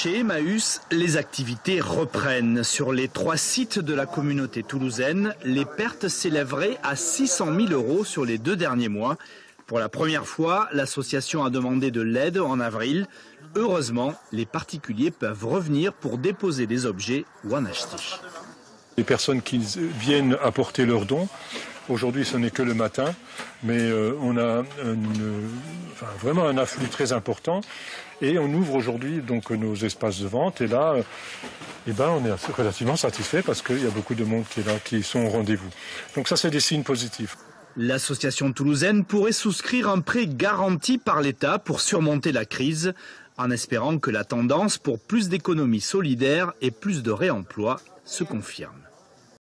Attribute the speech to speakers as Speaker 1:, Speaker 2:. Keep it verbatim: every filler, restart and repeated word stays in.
Speaker 1: Chez Emmaüs, les activités reprennent. Sur les trois sites de la communauté toulousaine, les pertes s'élèveraient à six cent mille euros sur les deux derniers mois. Pour la première fois, l'association a demandé de l'aide en avril. Heureusement, les particuliers peuvent revenir pour déposer des objets ou en acheter.
Speaker 2: Les personnes qui viennent apporter leurs dons, aujourd'hui ce n'est que le matin, mais euh, on a une, enfin, vraiment un afflux très important et on ouvre aujourd'hui donc nos espaces de vente et là, euh, eh ben, on est relativement satisfait parce qu'il y a beaucoup de monde qui est là, qui sont au rendez-vous. Donc ça c'est des signes positifs.
Speaker 1: L'association toulousaine pourrait souscrire un prêt garanti par l'État pour surmonter la crise, en espérant que la tendance pour plus d'économies solidaires et plus de réemploi se confirme.